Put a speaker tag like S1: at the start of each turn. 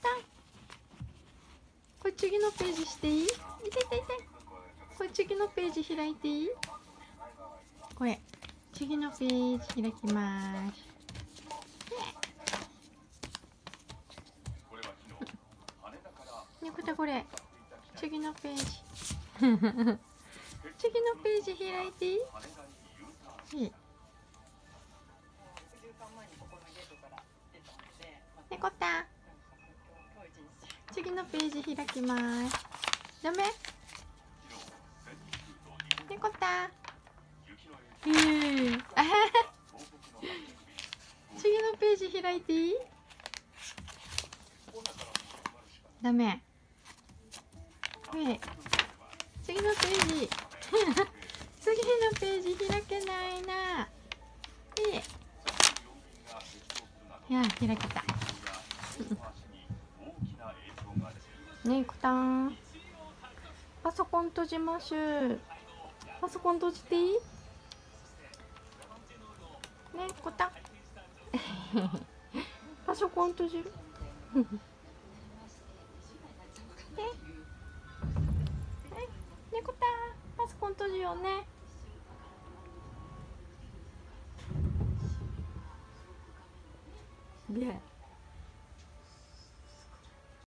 S1: たん。これ次のページしていい？痛い痛い痛い。これ次のページ開いていい？これ次のページ開きます。猫田これ次のページ次のページ開いていい？猫田次のページ開きます。ダメ？猫田次のページ開いていい？ダメ。次のページ次のページ開けないな。いや開けた。ねえこたん、パソコン閉じましゅ。パソコン閉じていい？ねえこたんパソコン閉じるねこたんパソコン閉じようね。で